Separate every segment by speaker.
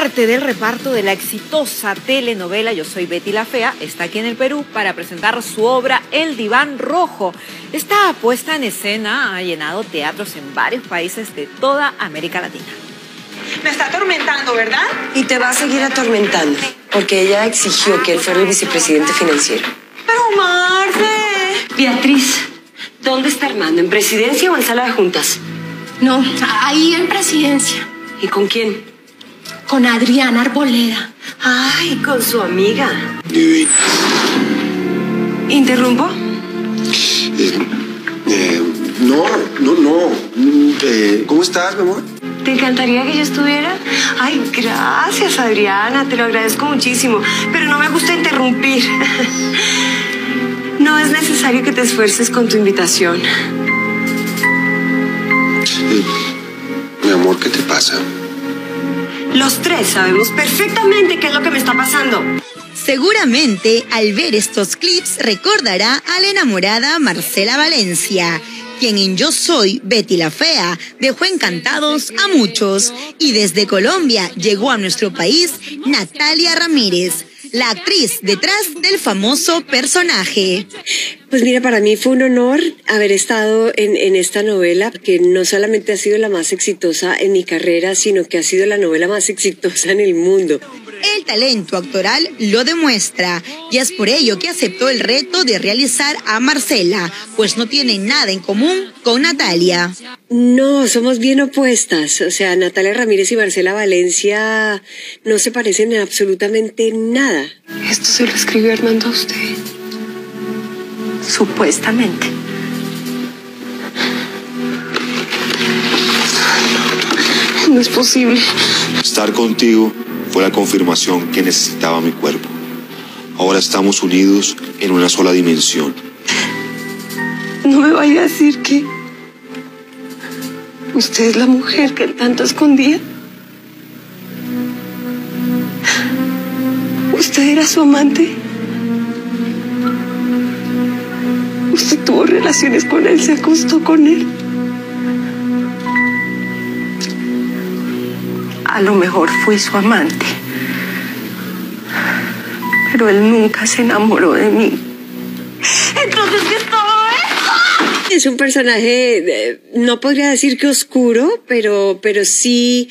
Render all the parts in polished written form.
Speaker 1: parte del reparto de la exitosa telenovela Yo Soy Betty la Fea está aquí en el Perú para presentar su obra El Diván Rojo. Esta puesta en escena ha llenado teatros en varios países de toda América Latina.
Speaker 2: Me está atormentando, ¿verdad?
Speaker 3: Y te va a seguir atormentando, porque ella exigió que él fuera el vicepresidente financiero.
Speaker 2: Pero, Marce...
Speaker 3: Beatriz, ¿dónde está Armando? ¿En presidencia o en sala de juntas?
Speaker 4: No, ahí en presidencia.
Speaker 3: ¿Y con quién?
Speaker 4: Con Adriana Arboleda.
Speaker 3: Ay, con su amiga.
Speaker 5: Divina.
Speaker 3: ¿Interrumpo?
Speaker 5: No. ¿Cómo estás, mi amor?
Speaker 3: ¿Te encantaría que yo estuviera? Ay, gracias, Adriana, te lo agradezco muchísimo. Pero no me gusta interrumpir. No es necesario que te esfuerces con tu invitación.
Speaker 5: Mi amor, ¿qué te pasa?
Speaker 3: Los tres sabemos perfectamente qué es lo que me está pasando.
Speaker 6: Seguramente, al ver estos clips, recordará a la enamorada Marcela Valencia, quien en Yo Soy Betty la Fea dejó encantados a muchos. Y desde Colombia llegó a nuestro país Natalia Ramírez, la actriz detrás del famoso personaje.
Speaker 3: Pues mira, para mí fue un honor haber estado en esta novela, que no solamente ha sido la más exitosa en mi carrera, sino que ha sido la novela más exitosa en el mundo.
Speaker 6: El talento actoral lo demuestra, y es por ello que aceptó el reto de realizar a Marcela, pues no tienen nada en común con Natalia.
Speaker 3: No, somos bien opuestas. O sea, Natalia Ramírez y Marcela Valencia no se parecen en absolutamente nada.
Speaker 4: Esto se lo escribió Armando a usted. Supuestamente. No es posible.
Speaker 5: Estar contigo fue la confirmación que necesitaba mi cuerpo. Ahora estamos unidos en una sola dimensión.
Speaker 4: No me vaya a decir que usted es la mujer que él tanto escondía. ¿Usted era su amante? ¿Usted tuvo relaciones con él? ¿Se acostó con él? A lo mejor fui su amante, pero él nunca se enamoró de mí.
Speaker 2: Entonces, ¿qué es todo esto?
Speaker 3: Es un personaje, no podría decir que oscuro, pero sí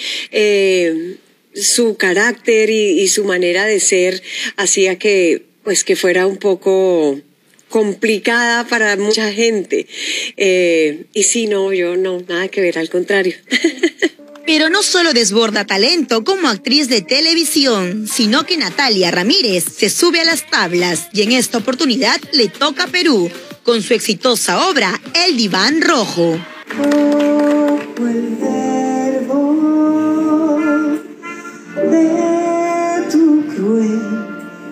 Speaker 3: su carácter y su manera de ser hacía que fuera un poco complicada para mucha gente. Y sí, no, yo no, nada que ver, al contrario.
Speaker 6: Pero no solo desborda talento como actriz de televisión, sino que Natalia Ramírez se sube a las tablas y en esta oportunidad le toca a Perú con su exitosa obra El Diván Rojo.
Speaker 7: Como el verbo de tu cruel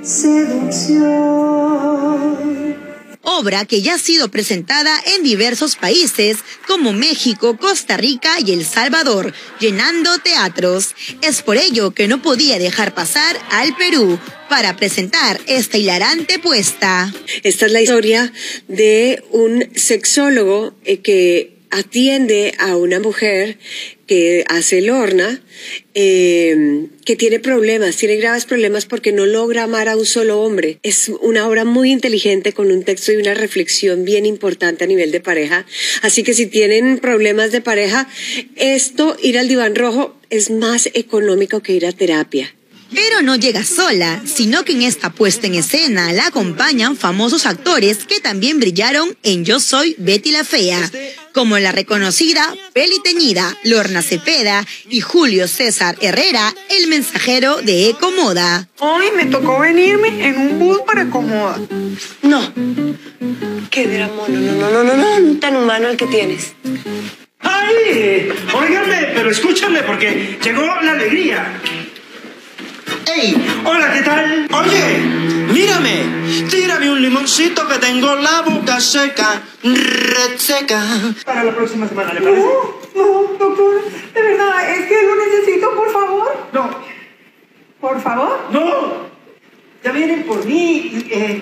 Speaker 7: seducción.
Speaker 6: Obra que ya ha sido presentada en diversos países como México, Costa Rica y El Salvador, llenando teatros. Es por ello que no podía dejar pasar al Perú para presentar esta hilarante puesta.
Speaker 3: Esta es la historia de un sexólogo que atiende a una mujer que hace Lorna, que tiene graves problemas porque no logra amar a un solo hombre. Es una obra muy inteligente con un texto y una reflexión bien importante a nivel de pareja. Así que si tienen problemas de pareja, ir al Diván Rojo es más económico que ir a terapia.
Speaker 6: Pero no llega sola, sino que en esta puesta en escena la acompañan famosos actores que también brillaron en Yo Soy Betty la Fea, como la reconocida Peli Teñida, Lorna Cepeda y Julio César Herrera, el mensajero de Ecomoda.
Speaker 2: Hoy me tocó venirme en un bus para Ecomoda.
Speaker 3: No. Qué drama, no, tan humano el que tienes.
Speaker 8: ¡Ay! Óiganme, pero escúchame porque llegó la alegría. ¡Ey! Hola, ¿qué tal? Oye, mírame, tírame un limoncito que tengo la boca seca, reseca. Para la próxima semana, ¿le parece?
Speaker 2: No, doctor, de verdad, es que lo necesito, por favor.
Speaker 8: No.
Speaker 2: ¿Por favor?
Speaker 8: ¡No! Ya vienen por mí.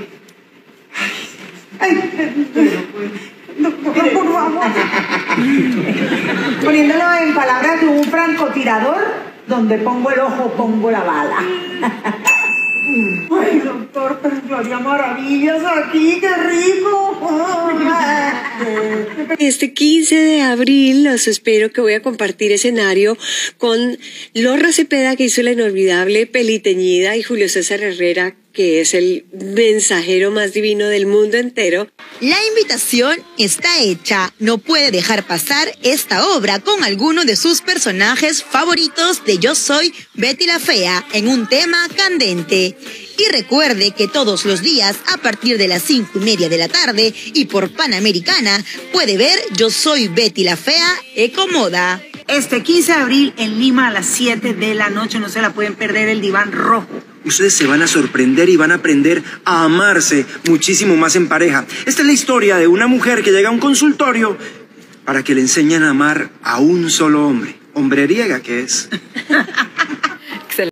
Speaker 2: Doctor, por favor. Poniéndolo en palabras de un francotirador, Donde pongo el ojo, pongo la bala. Ay, doctor, pero yo haría maravillas aquí, qué rico.
Speaker 3: Este 15 de abril los espero, que voy a compartir escenario con Lorra Cepeda, que hizo la inolvidable Peliteñida, y Julio César Herrera, que es el mensajero más divino del mundo entero.
Speaker 6: La invitación está hecha. No puede dejar pasar esta obra con alguno de sus personajes favoritos de Yo Soy Betty la Fea en un tema candente. Y recuerde que todos los días a partir de las 5:30 de la tarde y por Panamericana puede ver Yo Soy Betty la Fea Ecomoda.
Speaker 9: Este 15 de abril en Lima a las 7 de la noche, no se la pueden perder, el Diván Rojo.
Speaker 8: Ustedes se van a sorprender y van a aprender a amarse muchísimo más en pareja. Esta es la historia de una mujer que llega a un consultorio para que le enseñen a amar a un solo hombre. Hombreriega que es.